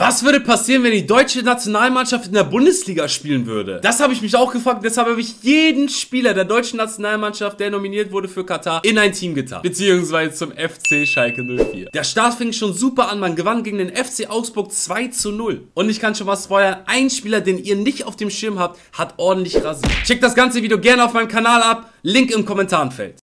Was würde passieren, wenn die deutsche Nationalmannschaft in der Bundesliga spielen würde? Das habe ich mich auch gefragt. Deshalb habe ich jeden Spieler der deutschen Nationalmannschaft, der nominiert wurde für Katar, in ein Team getan. Beziehungsweise zum FC Schalke 04. Der Start fing schon super an. Man gewann gegen den FC Augsburg 2:0. Und ich kann schon mal spoilern, ein Spieler, den ihr nicht auf dem Schirm habt, hat ordentlich rasiert. Checkt das ganze Video gerne auf meinem Kanal ab. Link im Kommentarfeld.